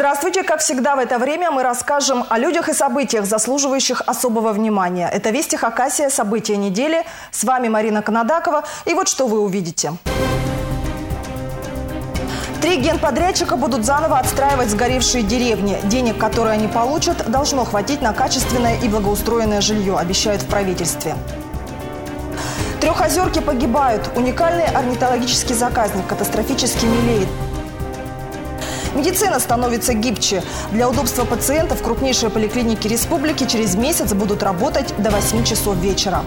Здравствуйте! Как всегда в это время мы расскажем о людях и событиях, заслуживающих особого внимания. Это «Вести Хакасия. События недели». С вами Марина Канадакова. И вот что вы увидите. 3 генподрядчика будут заново отстраивать сгоревшие деревни. Денег, которые они получат, должно хватить на качественное и благоустроенное жилье, обещают в правительстве. Трехозерки погибают. Уникальный орнитологический заказник катастрофически мелеет. Медицина становится гибче. Для удобства пациентов крупнейшие поликлиники республики через месяц будут работать до 8 часов вечера.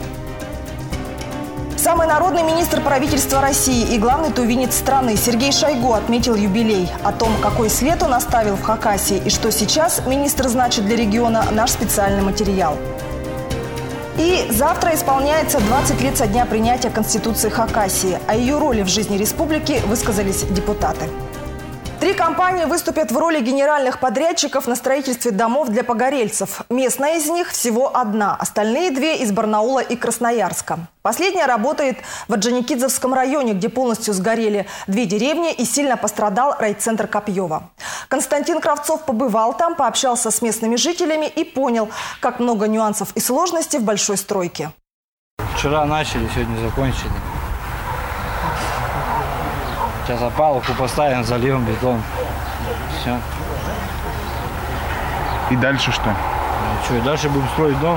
Самый народный министр правительства России и главный тувинец страны Сергей Шойгу отметил юбилей. О том, какой след он оставил в Хакасии и что сейчас министр значит для региона, наш специальный материал. И завтра исполняется 20 лет со дня принятия Конституции Хакасии. О ее роли в жизни республики высказались депутаты. 3 компании выступят в роли генеральных подрядчиков на строительстве домов для погорельцев. Местная из них всего одна, остальные 2 из Барнаула и Красноярска. Последняя работает в Орджоникидзевском районе, где полностью сгорели 2 деревни и сильно пострадал райцентр Копьева. Константин Кравцов побывал там, пообщался с местными жителями и понял, как много нюансов и сложностей в большой стройке. Вчера начали, сегодня закончили. Сейчас опалубку поставим, зальем бетон. Все. И дальше что? Ну, что, и дальше будем строить дом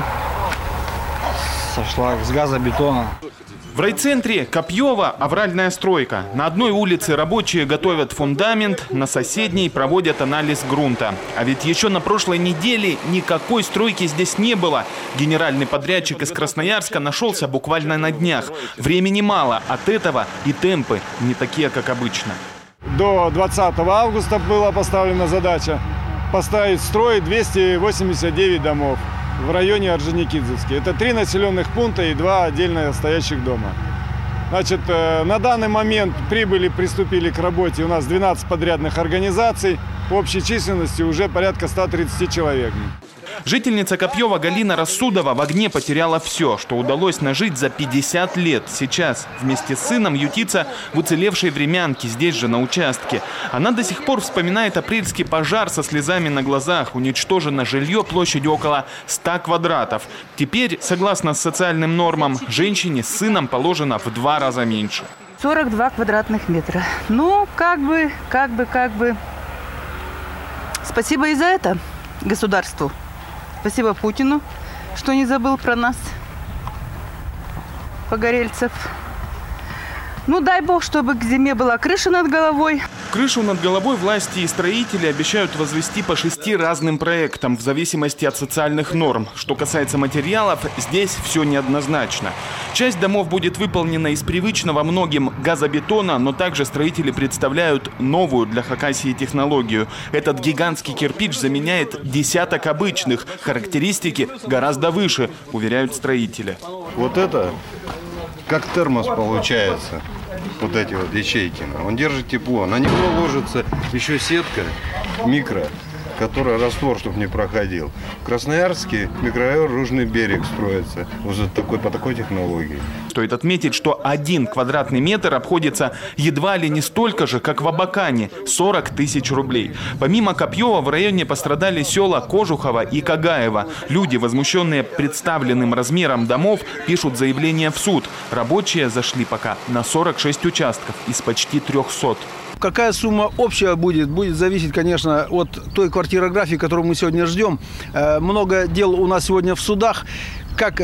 с газобетона. В райцентре Копьева авральная стройка. На одной улице рабочие готовят фундамент, на соседней проводят анализ грунта. А ведь еще на прошлой неделе никакой стройки здесь не было. Генеральный подрядчик из Красноярска нашелся буквально на днях. Времени мало, от этого и темпы не такие, как обычно. До 20 августа была поставлена задача поставить в строй 289 домов в районе Орджоникидзевский. Это 3 населенных пункта и 2 отдельно стоящих дома. Значит, на данный момент приступили к работе у нас 12 подрядных организаций. Общей численности уже порядка 130 человек. Жительница Копьева Галина Рассудова в огне потеряла все, что удалось нажить за 50 лет. Сейчас вместе с сыном ютится в уцелевшей времянке, здесь же на участке. Она до сих пор вспоминает апрельский пожар со слезами на глазах. Уничтожено жилье площадью около 100 квадратов. Теперь, согласно социальным нормам, женщине с сыном положено в 2 раза меньше. 42 квадратных метра. Ну, как бы. Спасибо и за это государству. Спасибо Путину, что не забыл про нас, погорельцев. Ну, дай бог, чтобы к зиме была крыша над головой. Крышу над головой власти и строители обещают возвести по 6 разным проектам в зависимости от социальных норм. Что касается материалов, здесь все неоднозначно. Часть домов будет выполнена из привычного многим газобетона, но также строители представляют новую для Хакасии технологию. Этот гигантский кирпич заменяет десяток обычных. Характеристики гораздо выше, уверяют строители. Вот это как термос получается. Вот эти вот ячейки. Он держит тепло. На него ложится еще сетка микро, которая раствор, чтобы не проходил. В Красноярске микрорайон Ружный берег строится уже по такой технологии. Стоит отметить, что 1 квадратный метр обходится едва ли не столько же, как в Абакане – 40 тысяч рублей. Помимо Копьева в районе пострадали села Кожухово и Кагаево. Люди, возмущенные представленным размером домов, пишут заявление в суд. Рабочие зашли пока на 46 участков из почти 300. Какая сумма общая будет зависеть, конечно, от той квартирографии, которую мы сегодня ждем. Много дел у нас сегодня в судах. Как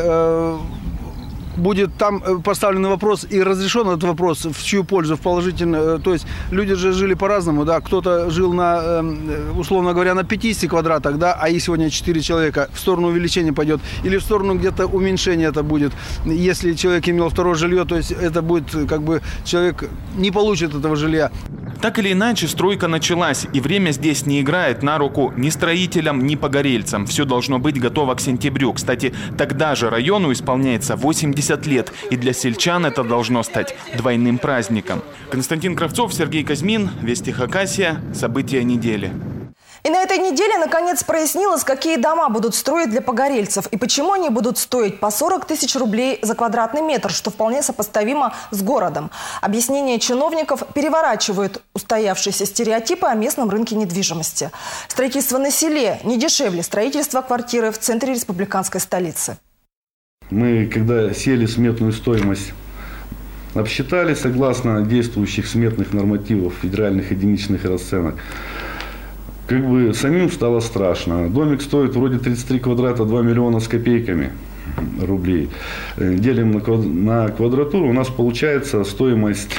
будет там поставлен вопрос и разрешен этот вопрос, в чью пользу, в положительную. То есть люди же жили по-разному, да, кто-то жил на, условно говоря, на 50 квадратах, да, а их сегодня 4 человека, в сторону увеличения пойдет, или в сторону где-то уменьшения это будет. Если человек имел второе жилье, то есть это будет, как бы, человек не получит этого жилья. Так или иначе, стройка началась, и время здесь не играет на руку ни строителям, ни погорельцам. Все должно быть готово к сентябрю. Кстати, тогда же району исполняется 80 лет, и для сельчан это должно стать двойным праздником. Константин Кравцов, Сергей Казьмин, Вести Хакасия. События недели. И на этой неделе наконец прояснилось, какие дома будут строить для погорельцев и почему они будут стоить по 40 тысяч рублей за квадратный метр, что вполне сопоставимо с городом. Объяснения чиновников переворачивают устоявшиеся стереотипы о местном рынке недвижимости. Строительство на селе не дешевле строительства квартиры в центре республиканской столицы. Мы, когда сели сметную стоимость, обсчитали согласно действующих сметных нормативов федеральных единичных расценок. Как бы самим стало страшно. Домик стоит вроде 33 квадрата, 2 миллиона с копейками рублей. Делим на квадратуру, у нас получается стоимость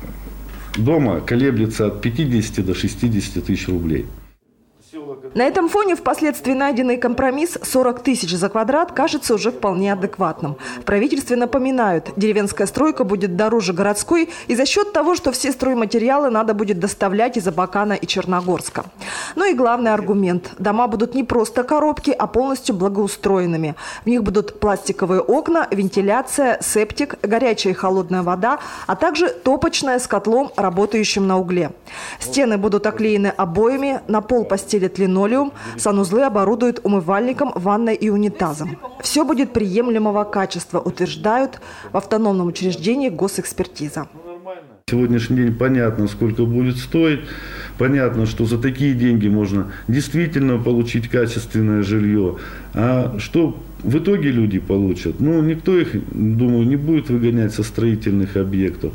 дома колеблется от 50 до 60 тысяч рублей. На этом фоне впоследствии найденный компромисс 40 тысяч за квадрат кажется уже вполне адекватным. В правительстве напоминают, деревенская стройка будет дороже городской и за счет того, что все стройматериалы надо будет доставлять из Абакана и Черногорска. Ну и главный аргумент. Дома будут не просто коробки, а полностью благоустроенными. В них будут пластиковые окна, вентиляция, септик, горячая и холодная вода, а также топочная с котлом, работающим на угле. Стены будут оклеены обоями, на пол постелят линолеум, санузлы оборудуют умывальником, ванной и унитазом. Все будет приемлемого качества, утверждают в автономном учреждении госэкспертиза. Сегодняшний день понятно, сколько будет стоить. Понятно, что за такие деньги можно действительно получить качественное жилье. А что в итоге люди получат? Ну, никто их, думаю, не будет выгонять со строительных объектов.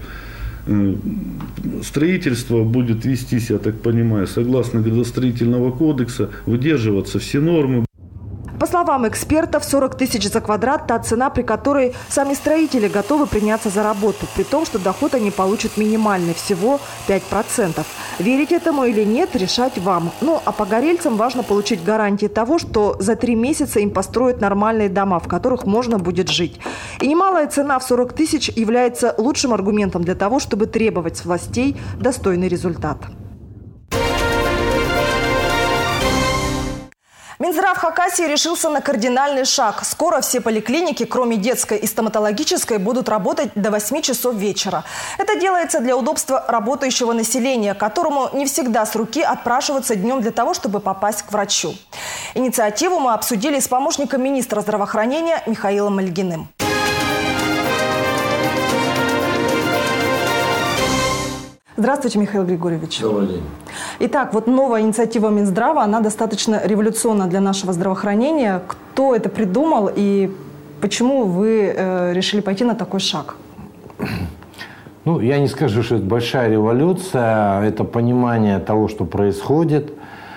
Строительство будет вестись, я так понимаю, согласно градостроительного кодекса, выдерживаться все нормы. По словам экспертов, 40 тысяч за квадрат – та цена, при которой сами строители готовы приняться за работу, при том, что доход они получат минимальный, всего 5%. Верить этому или нет, решать вам. Ну, а погорельцам важно получить гарантии того, что за 3 месяца им построят нормальные дома, в которых можно будет жить. И немалая цена в 40 тысяч является лучшим аргументом для того, чтобы требовать с властей достойный результат. Минздрав Хакасии решился на кардинальный шаг. Скоро все поликлиники, кроме детской и стоматологической, будут работать до 8 часов вечера. Это делается для удобства работающего населения, которому не всегда с руки отпрашиваться днем для того, чтобы попасть к врачу. Инициативу мы обсудили с помощником министра здравоохранения Михаилом Мальгиным. Здравствуйте, Михаил Григорьевич. Добрый день. Итак, вот новая инициатива Минздрава, она достаточно революционна для нашего здравоохранения. Кто это придумал и почему вы решили пойти на такой шаг? Ну, я не скажу, что это большая революция, это понимание того, что происходит.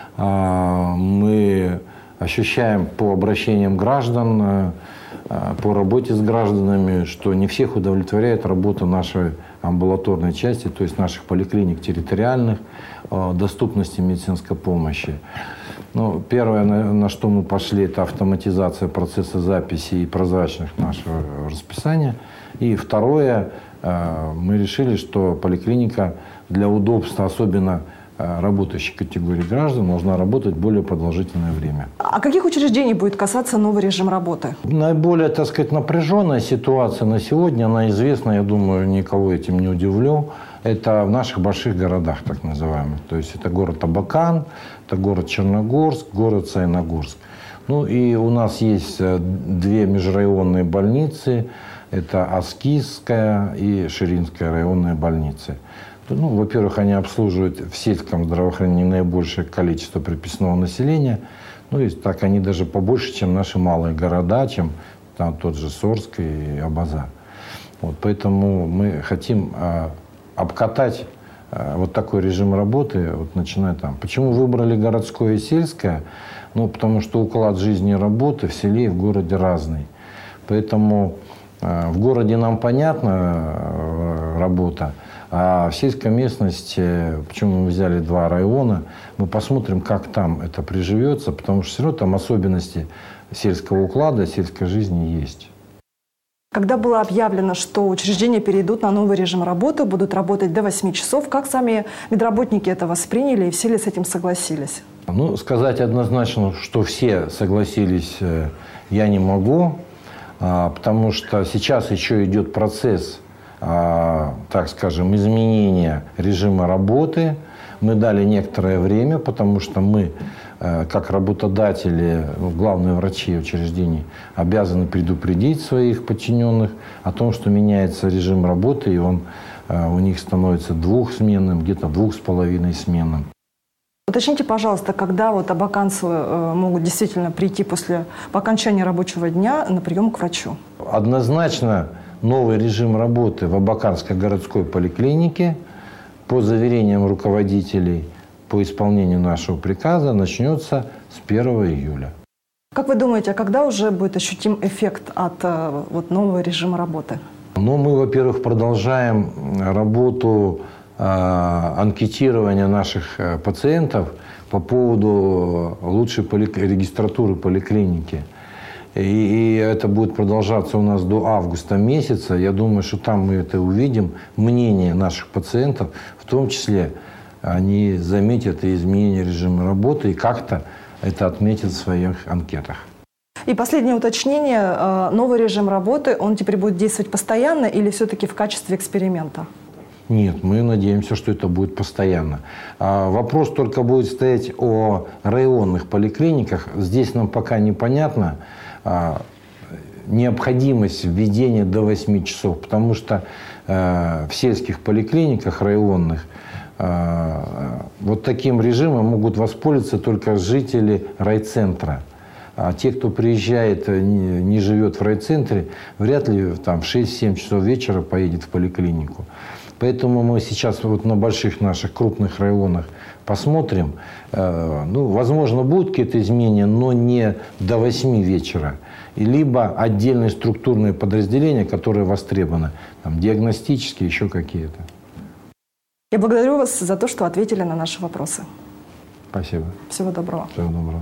Мы ощущаем по обращениям граждан, по работе с гражданами, что не всех удовлетворяет работа нашей амбулаторной части, то есть наших поликлиник территориальных, доступности медицинской помощи. Ну, первое, на что мы пошли, это автоматизация процесса записи и прозрачность нашего расписания. И второе, мы решили, что поликлиника для удобства, особенно работающей категории граждан, должна работать более продолжительное время. А каких учреждений будет касаться новый режим работы? Наиболее, так сказать, напряженная ситуация на сегодня, она известна, я думаю, никого этим не удивлю. Это в наших больших городах, так называемых. То есть это город Абакан, это город Черногорск, город Саяногорск. Ну и у нас есть 2 межрайонные больницы. Это Аскизская и Ширинская районные больницы. Ну, во-первых, они обслуживают в сельском здравоохранении наибольшее количество приписного населения. Ну, и так они даже побольше, чем наши малые города, чем там тот же Сорск и Абаза. Вот, поэтому мы хотим обкатать вот такой режим работы, вот, начиная там. Почему выбрали городское и сельское? Ну, потому что уклад жизни и работы в селе и в городе разный. Поэтому в городе нам понятна работа, а в сельской местности, почему мы взяли 2 района, мы посмотрим, как там это приживется, потому что все равно там особенности сельского уклада, сельской жизни есть. Когда было объявлено, что учреждения перейдут на новый режим работы, будут работать до 8 часов, как сами медработники это восприняли и все ли с этим согласились? Ну, сказать однозначно, что все согласились, я не могу, потому что сейчас еще идет процесс, так скажем, изменения режима работы. Мы дали некоторое время, потому что мы, как работодатели, главные врачи учреждений, обязаны предупредить своих подчиненных о том, что меняется режим работы, и он у них становится двухсменным, где-то 2,5-сменным. Уточните, пожалуйста, когда вот абаканцы могут действительно прийти по окончании рабочего дня на прием к врачу? Однозначно новый режим работы в Абаканской городской поликлинике по заверениям руководителей по исполнению нашего приказа начнется с 1 июля. Как вы думаете, а когда уже будет ощутим эффект от нового режима работы? Ну, мы, во-первых, продолжаем работу анкетирования наших пациентов по поводу лучшей регистратуры поликлиники. И это будет продолжаться у нас до августа месяца. Я думаю, что там мы это увидим. Мнение наших пациентов, в том числе, они заметят и изменение режима работы и как-то это отметят в своих анкетах. И последнее уточнение. Новый режим работы, он теперь будет действовать постоянно или все-таки в качестве эксперимента? Нет, мы надеемся, что это будет постоянно. Вопрос только будет стоять о районных поликлиниках. Здесь нам пока непонятно необходимость введения до 8 часов, потому что в сельских поликлиниках районных вот таким режимом могут воспользоваться только жители райцентра. А те, кто приезжает, не живет в райцентре, вряд ли там, в 6-7 часов вечера поедет в поликлинику. Поэтому мы сейчас вот на больших наших крупных районах посмотрим. Возможно, будут какие-то изменения, но не до 8 вечера. Либо отдельные структурные подразделения, которые востребованы, там, диагностические, еще какие-то. Я благодарю вас за то, что ответили на наши вопросы. Спасибо. Всего доброго. Всего доброго.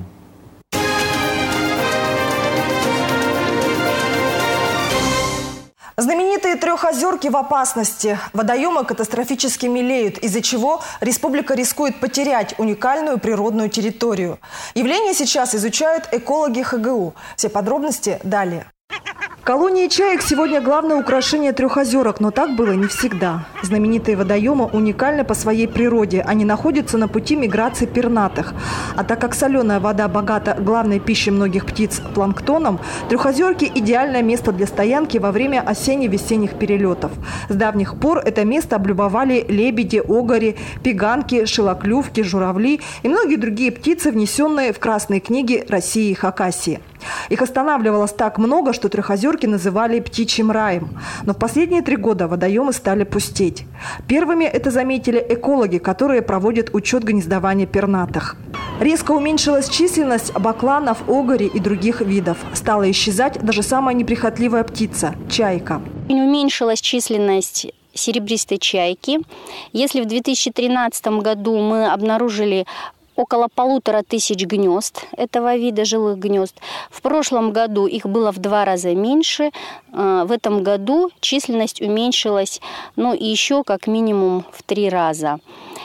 Знаменитые Трехозерки в опасности. Водоемы катастрофически мелеют, из-за чего республика рискует потерять уникальную природную территорию. Явление сейчас изучают экологи ХГУ. Все подробности далее. Колонии чаек сегодня главное украшение Трехозерок, но так было не всегда. Знаменитые водоемы уникальны по своей природе. Они находятся на пути миграции пернатых. А так как соленая вода богата главной пищей многих птиц – планктоном, Трехозерки – идеальное место для стоянки во время осенне-весенних перелетов. С давних пор это место облюбовали лебеди, огори, пиганки, шилоклювки, журавли и многие другие птицы, внесенные в красные книги России и Хакасии. Их останавливалось так много, что Трехозерки называли птичьим раем. Но в последние 3 года водоемы стали пустеть. Первыми это заметили экологи, которые проводят учет гнездования пернатых. Резко уменьшилась численность бакланов, огори и других видов. Стала исчезать даже самая неприхотливая птица – чайка. Уменьшилась численность серебристой чайки. Если в 2013 году мы обнаружили около 1500 гнезд этого вида, жилых гнезд. В прошлом году их было в 2 раза меньше. В этом году численность уменьшилась, и еще как минимум в 3 раза.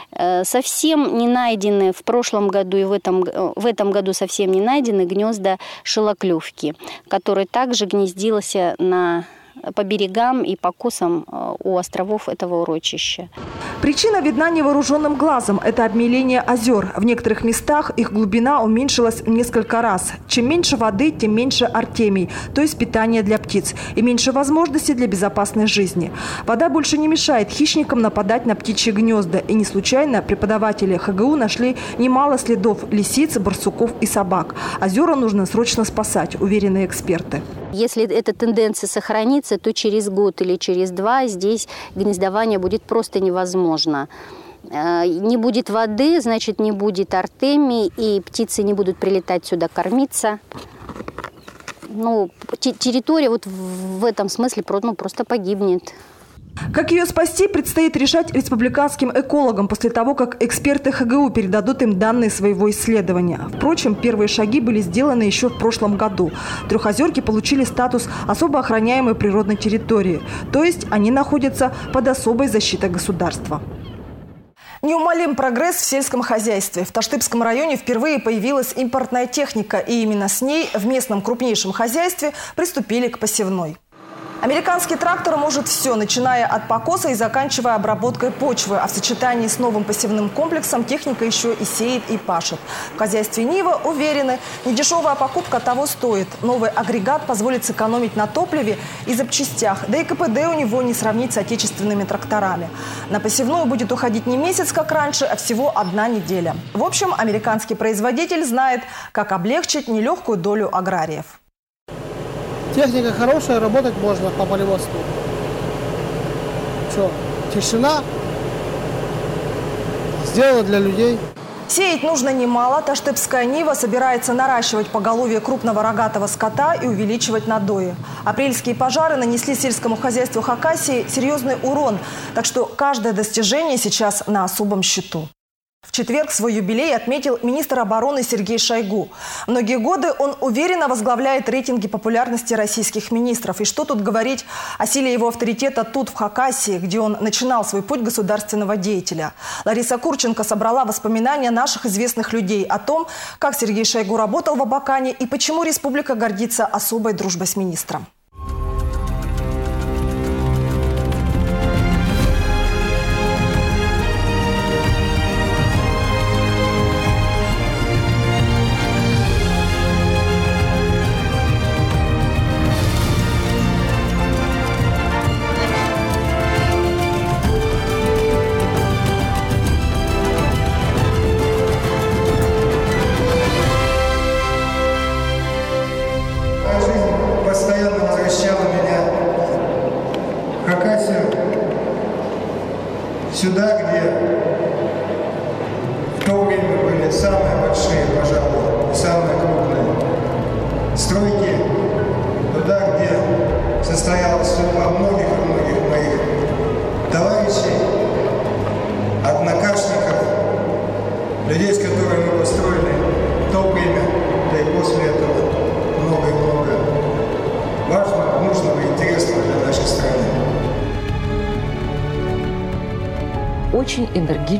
Совсем не найдены в прошлом году и в этом году совсем не найдены гнезда шилоклювки, который также гнездился по берегам и по косам у островов этого урочища. Причина видна невооруженным глазом – это обмеление озер. В некоторых местах их глубина уменьшилась в несколько раз. Чем меньше воды, тем меньше артемий, то есть питания для птиц, и меньше возможностей для безопасной жизни. Вода больше не мешает хищникам нападать на птичьи гнезда. И не случайно преподаватели ХГУ нашли немало следов лисиц, барсуков и собак. Озера нужно срочно спасать, уверены эксперты. Если эта тенденция сохранится, то через год или через 2 здесь гнездование будет просто невозможно. Не будет воды, значит, не будет артемий, и птицы не будут прилетать сюда кормиться. Территория вот в этом смысле просто погибнет. Как ее спасти, предстоит решать республиканским экологам после того, как эксперты ХГУ передадут им данные своего исследования. Впрочем, первые шаги были сделаны еще в прошлом году. Трехозерки получили статус особо охраняемой природной территории, то есть они находятся под особой защитой государства. Неумолим прогресс в сельском хозяйстве. В Таштыбском районе впервые появилась импортная техника, и именно с ней в местном крупнейшем хозяйстве приступили к посевной. Американский трактор может все, начиная от покоса и заканчивая обработкой почвы. А в сочетании с новым посевным комплексом техника еще и сеет, и пашет. В хозяйстве Нива уверены, недешевая покупка того стоит. Новый агрегат позволит сэкономить на топливе и запчастях. Да и КПД у него не сравнить с отечественными тракторами. На посевную будет уходить не месяц, как раньше, а всего 1 неделя. В общем, американский производитель знает, как облегчить нелегкую долю аграриев. Техника хорошая, работать можно по полеводству. Что, тишина сделана для людей. Сеять нужно немало. Таштепская Нива собирается наращивать поголовье крупного рогатого скота и увеличивать надои. Апрельские пожары нанесли сельскому хозяйству Хакасии серьезный урон. Так что каждое достижение сейчас на особом счету. В четверг свой юбилей отметил министр обороны Сергей Шойгу. Многие годы он уверенно возглавляет рейтинги популярности российских министров. И что тут говорить о силе его авторитета тут, в Хакасии, где он начинал свой путь государственного деятеля. Лариса Курченко собрала воспоминания наших известных людей о том, как Сергей Шойгу работал в Абакане и почему республика гордится особой дружбой с министром. Сюда, где в то время были самые большие, пожалуй, самые крупные стройки, туда, где состоялась судьба многих моих товарищей, однокашников, людей, с которыми мы построили в то время, да и после этого много и много важного, нужного и интересного для нашей страны. Очень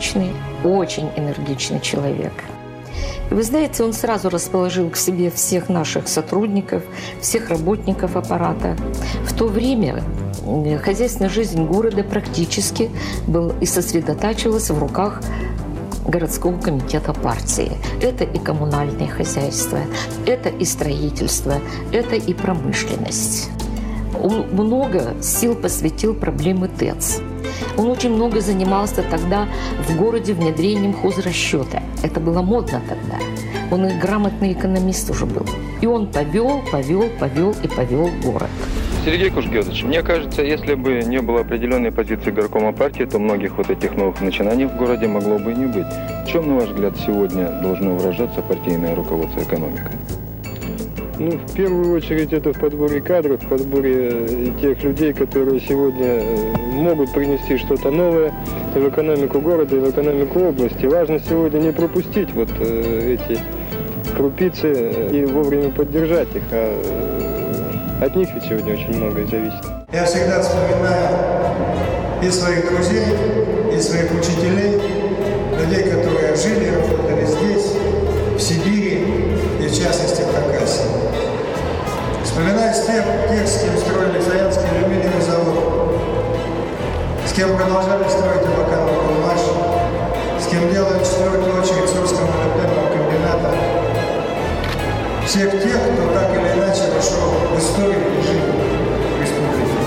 энергичный человек. Вы знаете, он сразу расположил к себе всех наших сотрудников, всех работников аппарата. В то время хозяйственная жизнь города практически была и сосредотачивалась в руках городского комитета партии. Это и коммунальное хозяйство, это и строительство, это и промышленность. Он много сил посвятил проблеме ТЭЦ. Он очень много занимался тогда в городе внедрением хозрасчета. Это было модно тогда. Он и грамотный экономист уже был. И он повел город. Сергей Кушгетович, мне кажется, если бы не было определенной позиции горкома партии, то многих вот этих новых начинаний в городе могло бы и не быть. В чем, на ваш взгляд, сегодня должно выражаться партийное руководство экономикой? Ну, в первую очередь, это в подборе кадров, в подборе тех людей, которые сегодня могут принести что-то новое и в экономику города, и в экономику области. Важно сегодня не пропустить вот эти крупицы и вовремя поддержать их, а от них ведь сегодня очень многое зависит. Я всегда вспоминаю и своих друзей, и своих учителей, людей, которые жили и работали здесь, в Сибири и в частности в Хакасии. Вспоминаю тех, с кем строили Заянский алюминиевый завод, с кем продолжали строить Абакановый Кулмаш, с кем делали в четвертую очередь Сурского молибденового комбината. Всех тех, кто так или иначе вошел в историю и жизнь республики.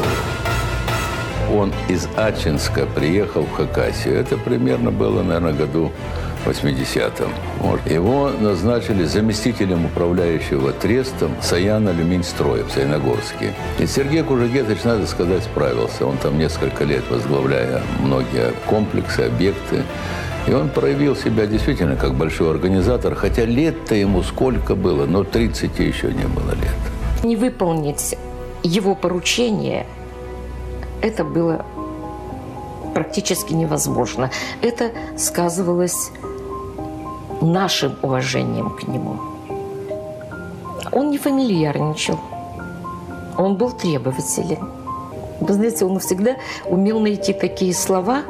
Он из Ачинска приехал в Хакасию. Это примерно было, наверное, году 80-м. Вот. Его назначили заместителем управляющего трестом Саян Алюминьстроя в Саяногорске. И Сергей Кушгетович, надо сказать, справился. Он там несколько лет возглавляя многие комплексы, объекты. И он проявил себя действительно как большой организатор, хотя лет-то ему сколько было, но 30 еще не было лет. Не выполнить его поручение, это было практически невозможно. Это сказывалось нашим уважением к нему. Он не фамильярничал, он был требователен. Вы знаете, он всегда умел найти такие слова,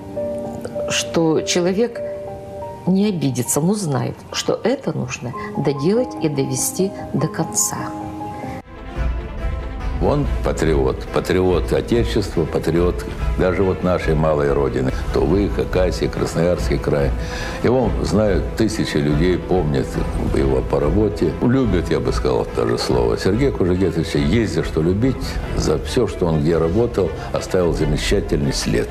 что человек не обидится, но знает, что это нужно доделать и довести до конца. Он патриот. Патриот Отечества, патриот даже вот нашей малой родины. Тувы, Хакасия, Красноярский край. Его знают тысячи людей, помнят его по работе. Любят, я бы сказал, даже слово. Сергея Кужегетовича есть за что любить. За все, что он где работал, оставил замечательный след.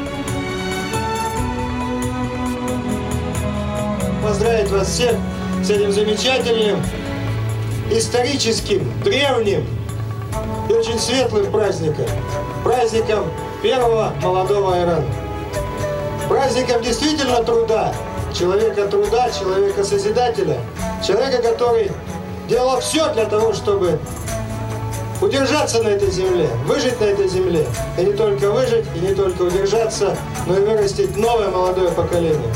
Поздравить вас всех с этим замечательным, историческим, древним и очень светлым праздником. Праздником первого молодого Айрана. Праздником действительно труда, человека-созидателя, человека, который делал все для того, чтобы удержаться на этой земле, выжить на этой земле. И не только выжить, и не только удержаться, но и вырастить новое молодое поколение.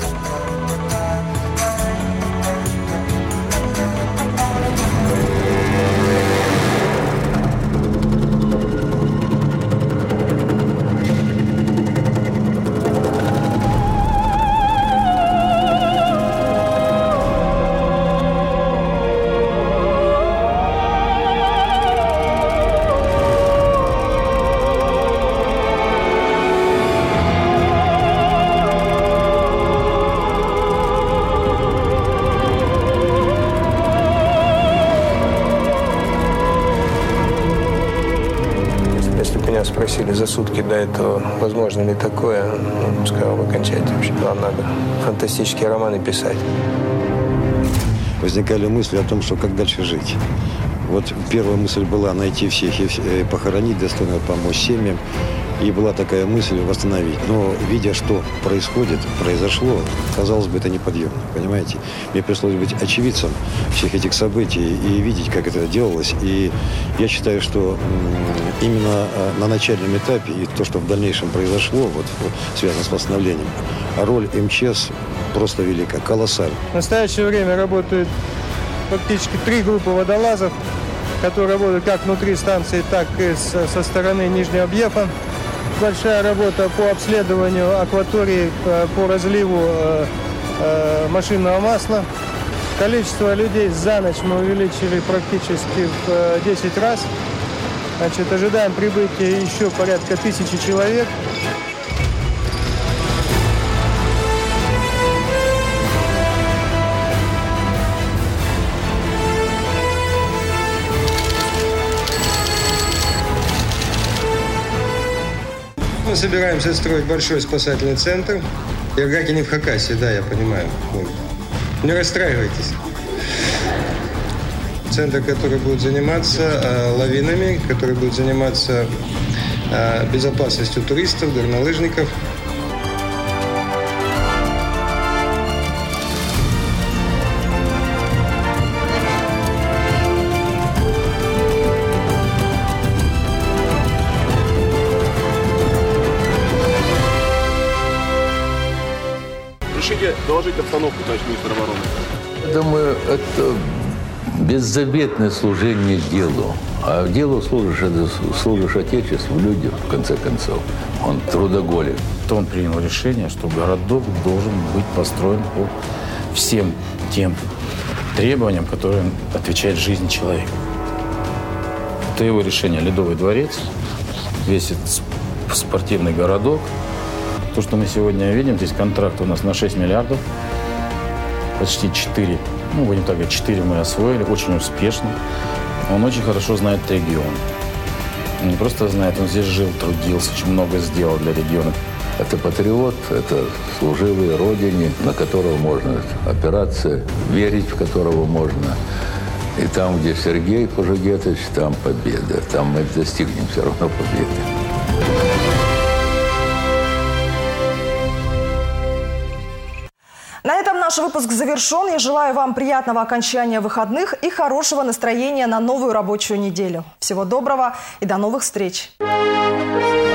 Спросили за сутки до этого, возможно ли такое, сказал бы, кончайте вообще. Вам надо фантастические романы писать. Возникали мысли о том, что как дальше жить. Вот первая мысль была найти всех и похоронить, достойно помочь семьям. И была такая мысль восстановить. Но видя, что произошло, казалось бы, это неподъемно, понимаете? Мне пришлось быть очевидцем всех этих событий и видеть, как это делалось. И я считаю, что именно на начальном этапе и то, что в дальнейшем произошло, вот связано с восстановлением, роль МЧС просто велика, колоссальна. В настоящее время работают фактически 3 группы водолазов, которые работают как внутри станции, так и со стороны Нижнего Бьефа. Большая работа по обследованию акватории, по разливу машинного масла. Количество людей за ночь мы увеличили практически в 10 раз. Значит, ожидаем прибытия еще порядка 1000 человек. Мы собираемся строить большой спасательный центр. Иргаки не в Хакасии, да, я понимаю. Не расстраивайтесь. Центр, который будет заниматься лавинами, который будет заниматься безопасностью туристов, горнолыжников. Доложить обстановку, товарищ министр обороны. Думаю, это беззаветное служение делу. А делу служишь Отечеству, людям, в конце концов. Он трудоголик. Он принял решение, что городок должен быть построен по всем тем требованиям, которым отвечает жизнь человека. Это его решение. Ледовый дворец, весь спортивный городок. То, что мы сегодня видим, здесь контракт у нас на 6 миллиардов, почти 4, будем так говорить, 4 мы освоили, очень успешно. Он очень хорошо знает регион. Он не просто знает, он здесь жил, трудился, очень много сделал для региона. Это патриот, это служивый родине, на которого можно опираться, верить в которого можно. И там, где Сергей Кужегетович, там победа. Там мы достигнем все равно победы. На этом наш выпуск завершен. Я желаю вам приятного окончания выходных и хорошего настроения на новую рабочую неделю. Всего доброго и до новых встреч!